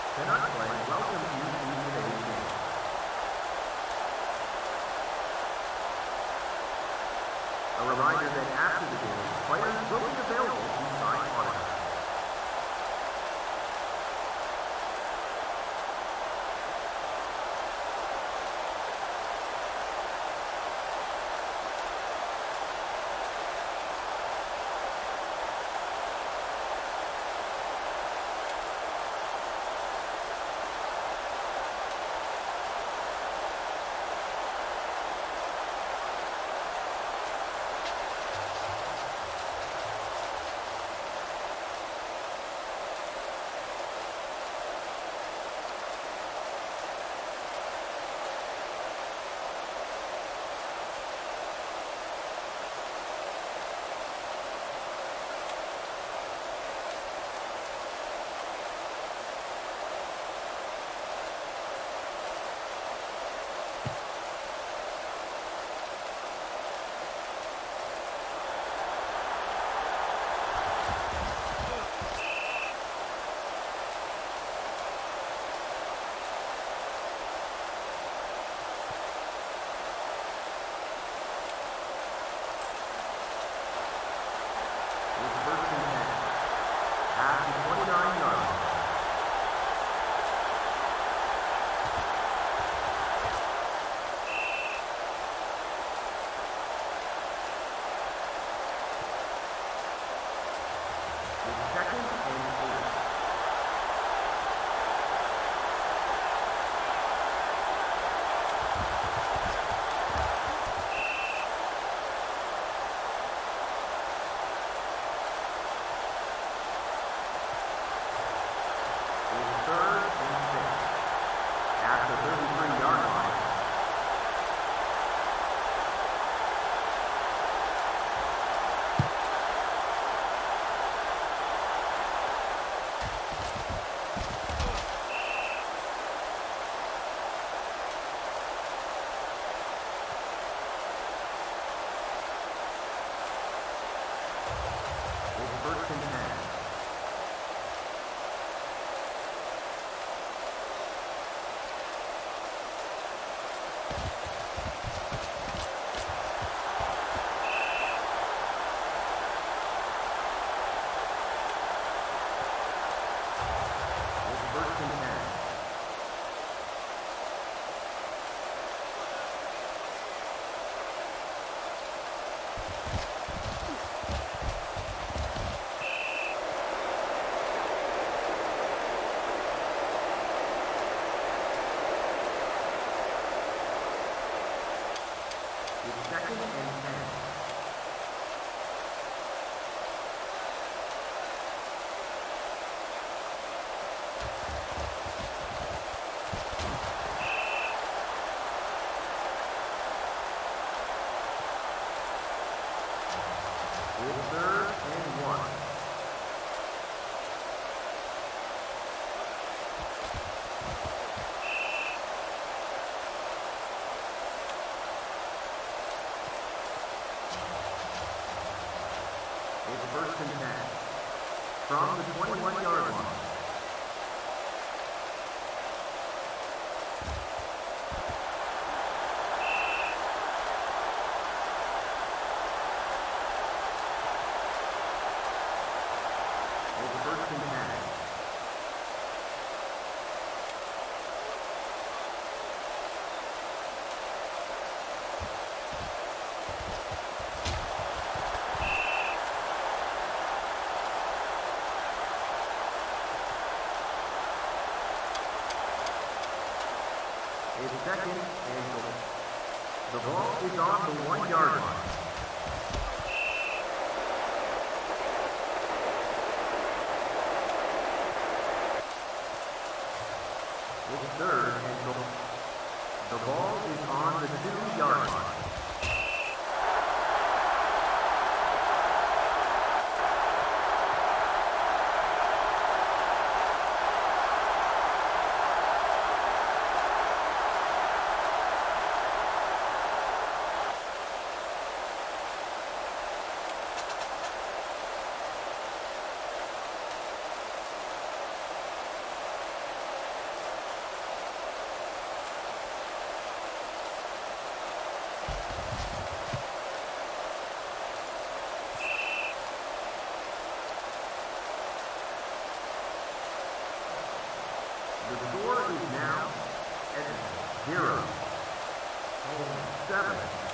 Canuck Play welcomes you to today's game. A reminder that after the game, players will be available to sign autographs. First and 10 from the 21-yard line. It's first and 10. Second and goal. The ball is on the 1-yard line. It's third and goal. The ball is on the 2-yard line. 0. Hold 7.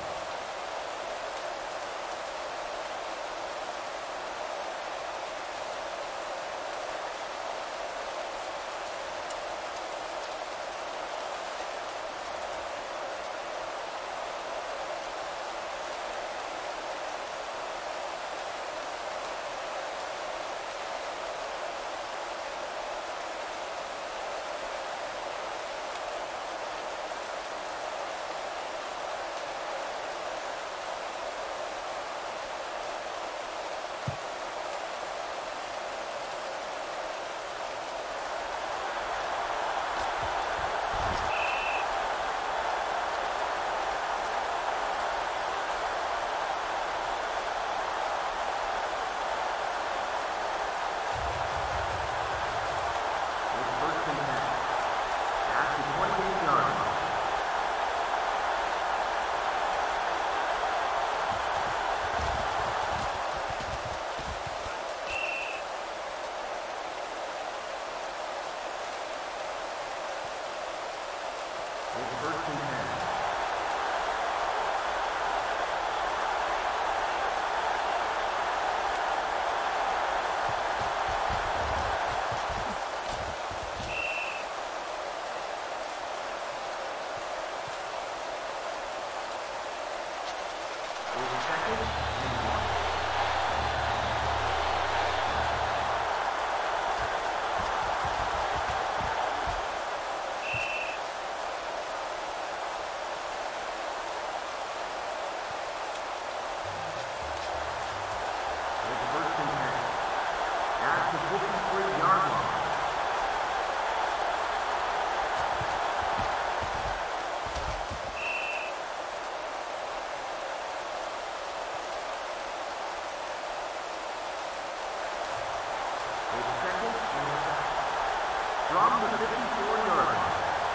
From the 54-yard line.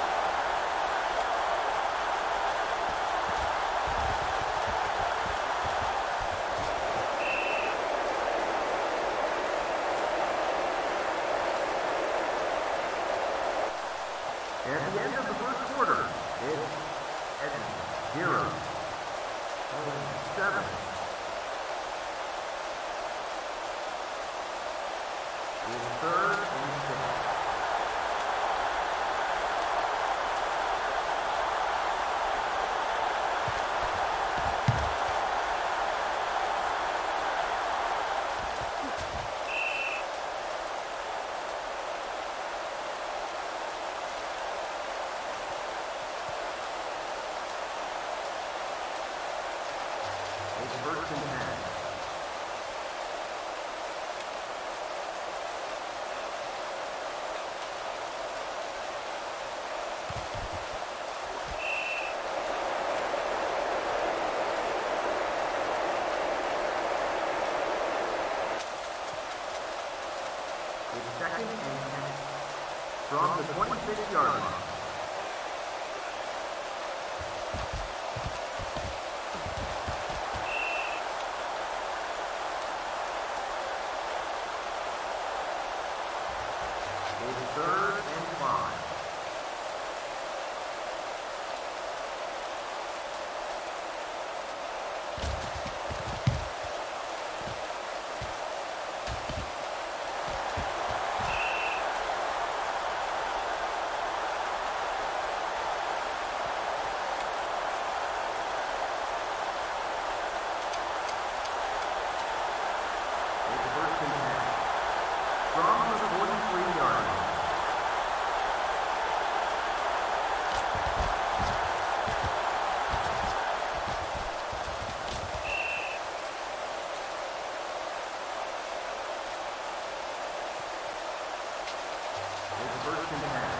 At the end of the first quarter, it's Edmonton 0, Hold 7. It's 3rd and 6. First and 10. It's 2nd and 10 from the 26-yard line. It's 3rd and 5. It's 1st and 10 from the 43-yard line. It's 1st and 10.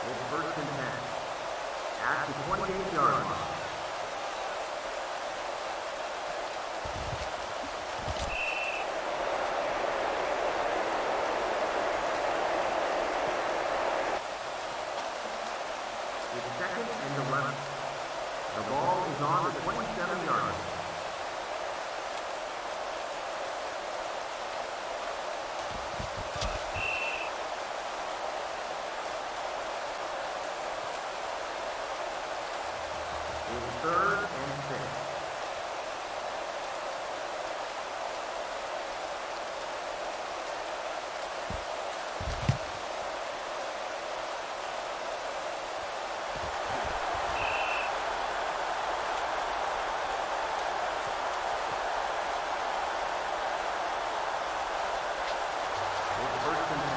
It's first and 10. At the 28-yard line. It's second and 11. The ball is on the 27-yard line. It's third and 6. It's first and 10.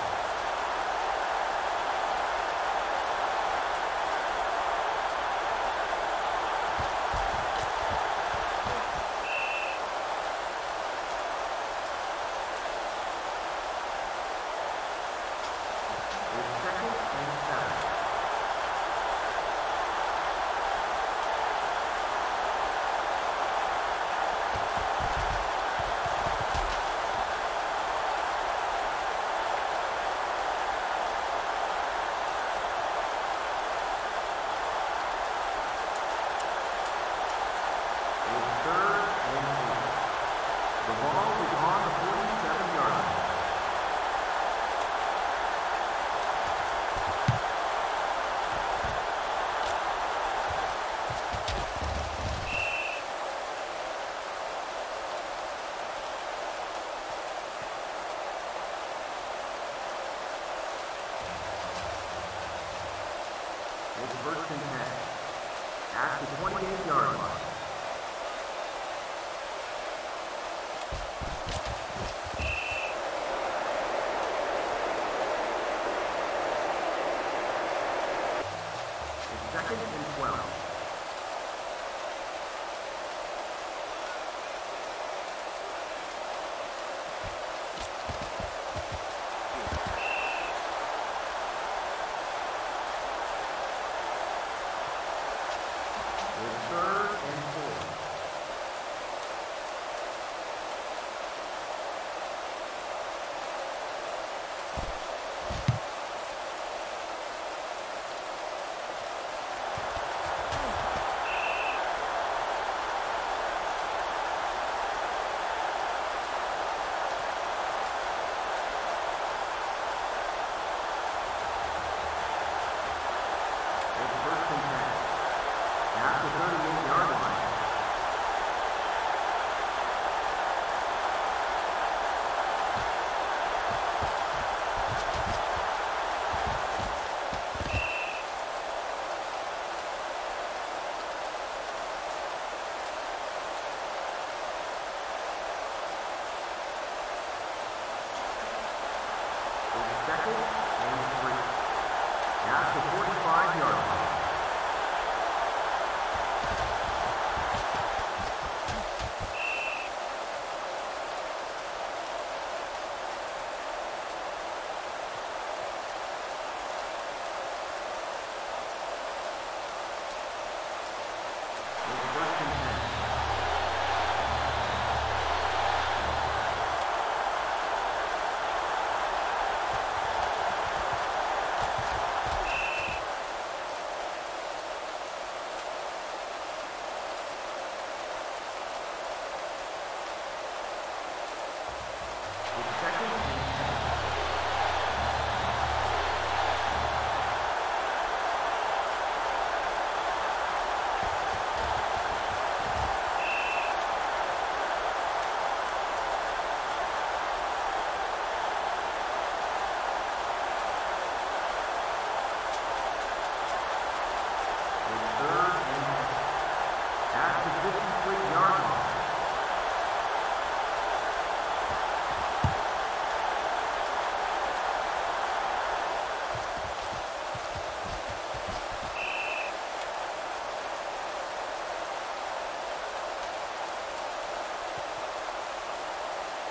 The ball is on the 47-yard line. It's first and 10. At the 28-yard line. Second and 12. It's third and 4. It's first and 10. At the 38-yard line. It's second and 3. At the 45-yard line. It's first and 10. It's second and 10. It's third and 10. At the 53-yard line.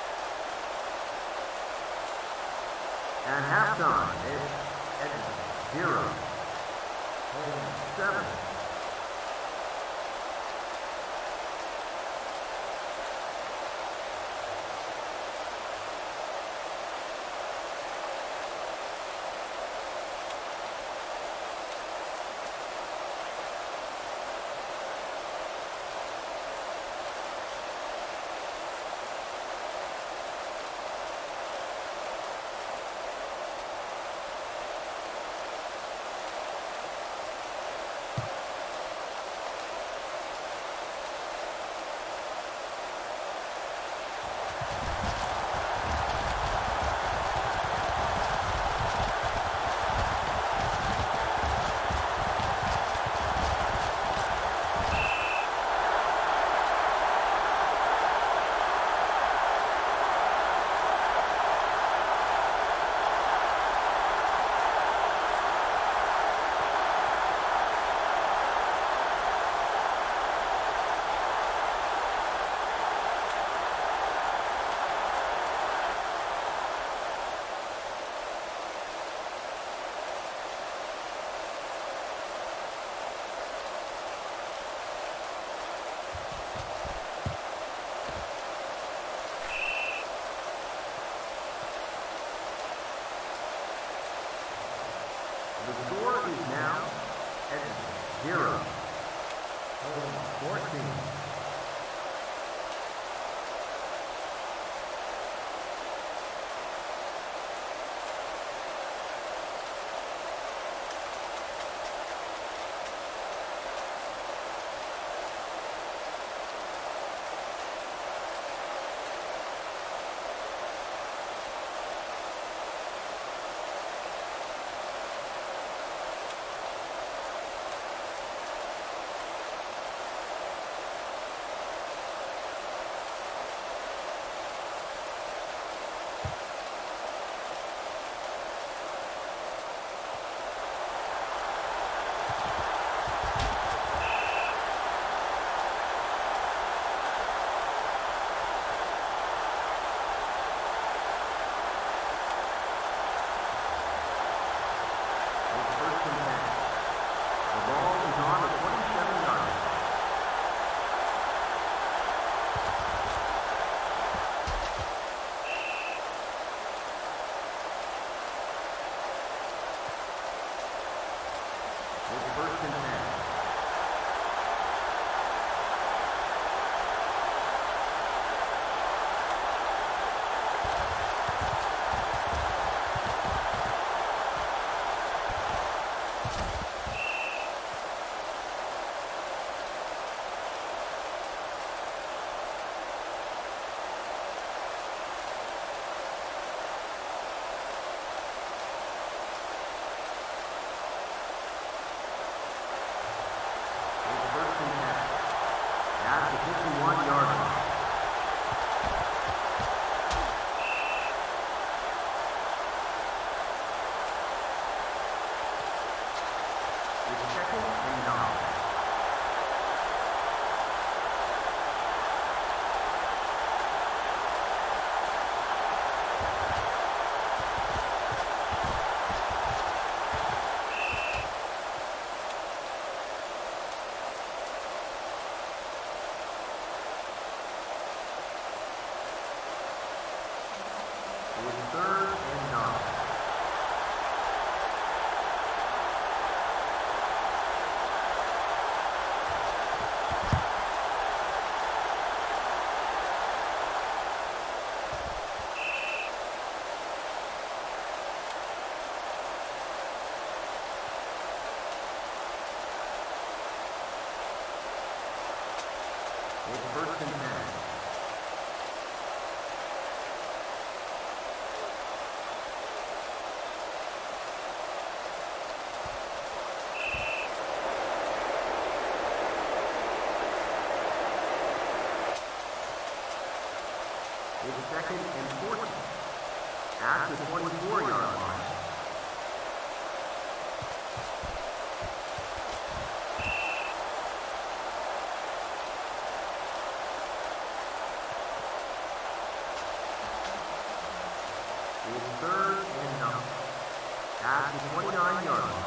At halftime, it's Edmonton 0. Home 7. The score is now Edmonton 0. Home 14. At the 51-yard line. It's 2nd and 9. It's 3rd and 9. It's 1st and 10. It's 2nd and 14 at the 24-yard line. It's 3rd and 9 at the 29 39-yard line.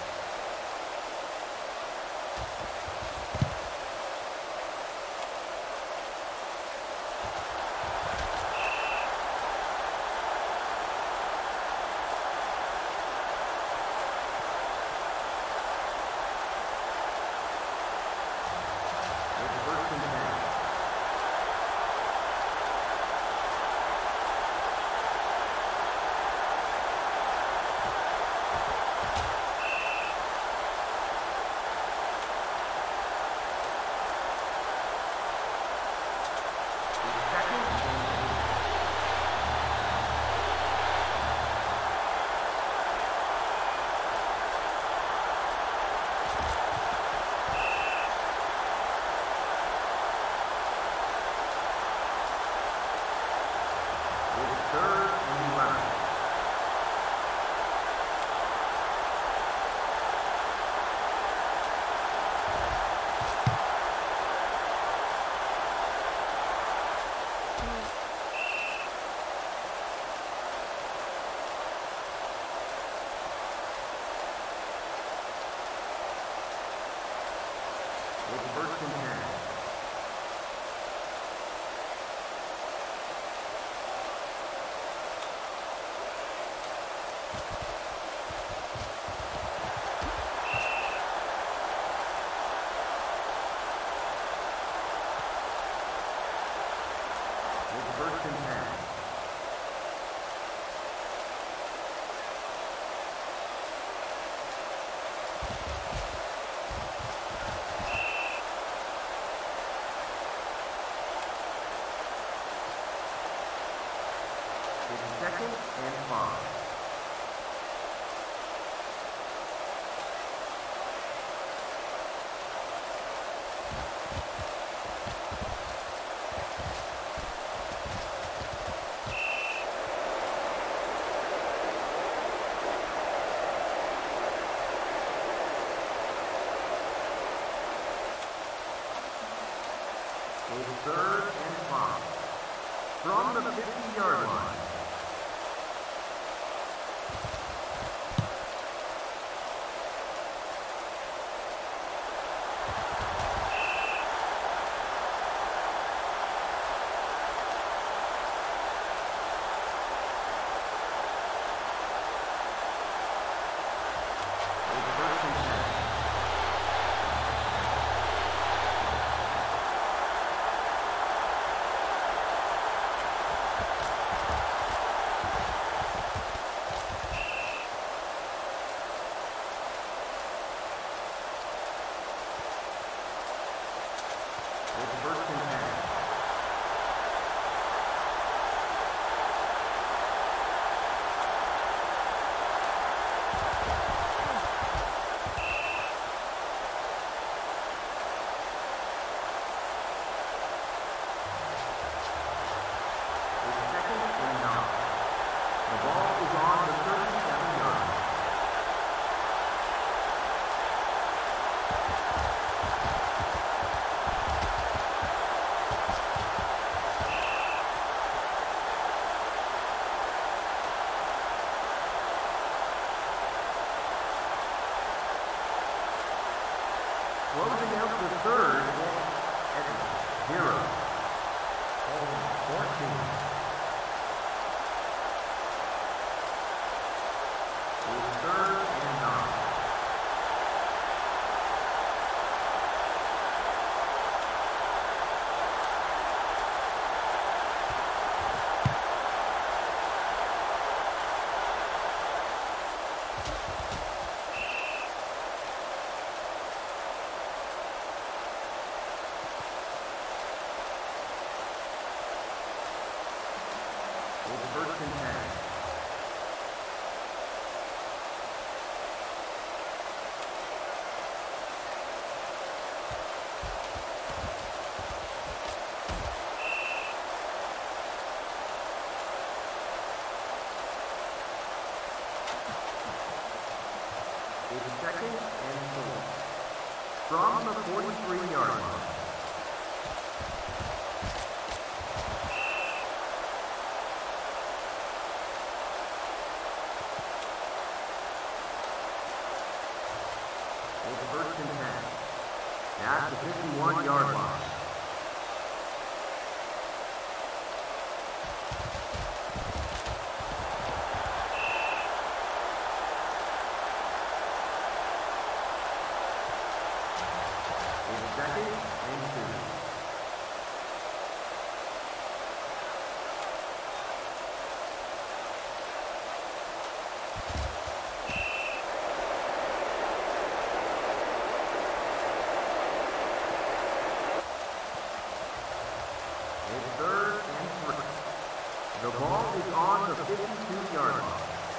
Second and 5. It's 3rd and 5. From the 50-yard line. Closing out the third, Edmonton 0. Home 14. It's 3rd and 9. It's 1st and 10. It's 2nd and 4. From the 43-yard line. It's first and 10. At the 51-yard line. It's second and 2. Third and 3. The ball is on the 52-yard line.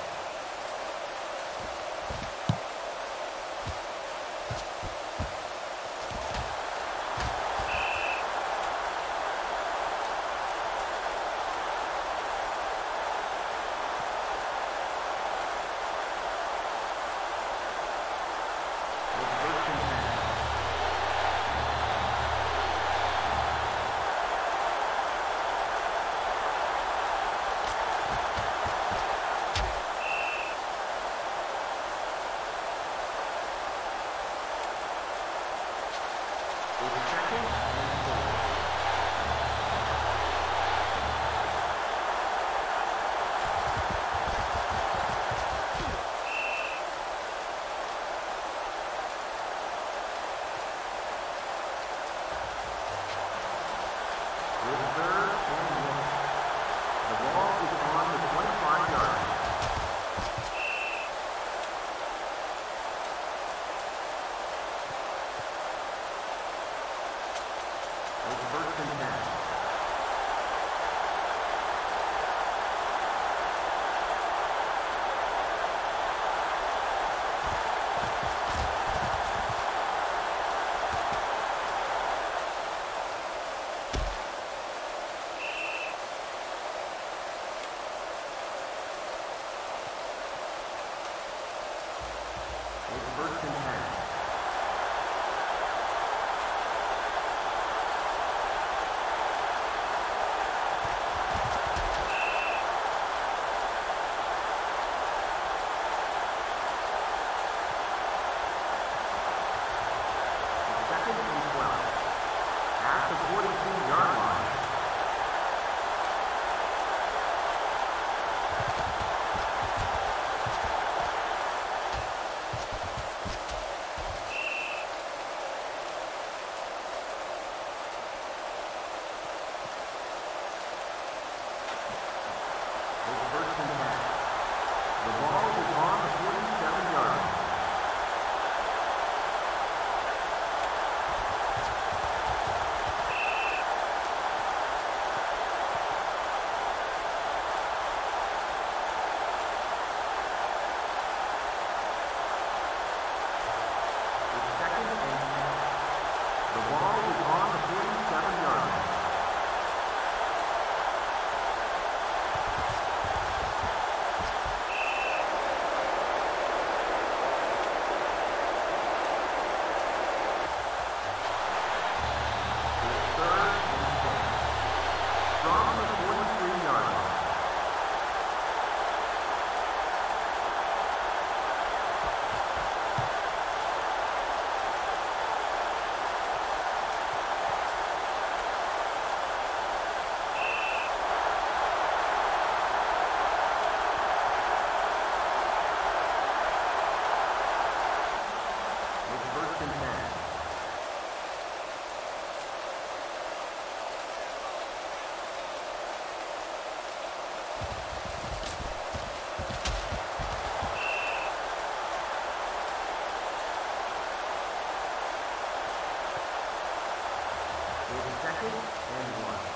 Second and 1.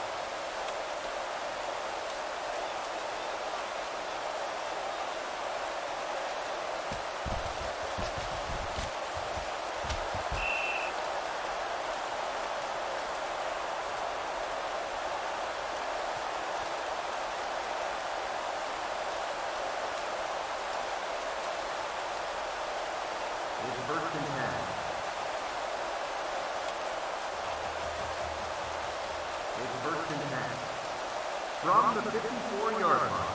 It's first and 10. It's first and 10. From the 54-yard line.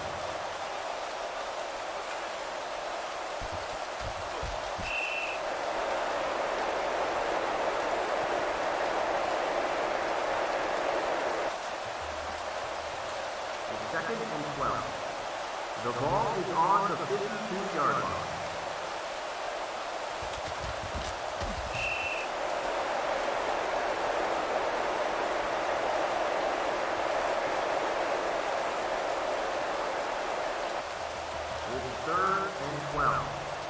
second and 12. The ball is on the 52-yard line. It's third and 12.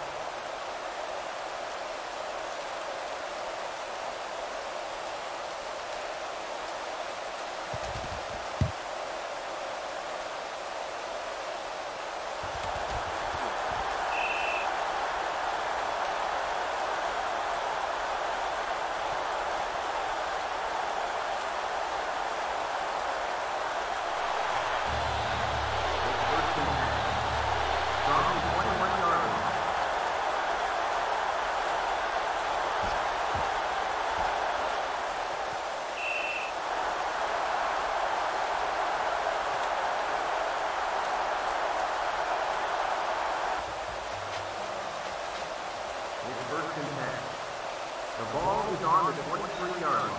First and 10. The ball is on the 23-yard line.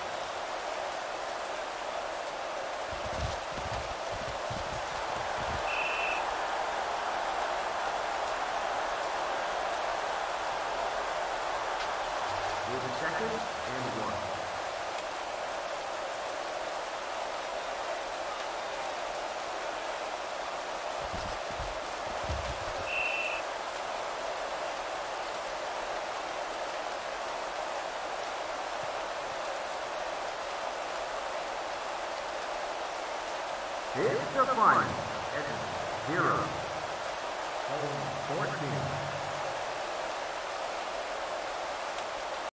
With a second and 1. It's the final. Edmonton 0. 14.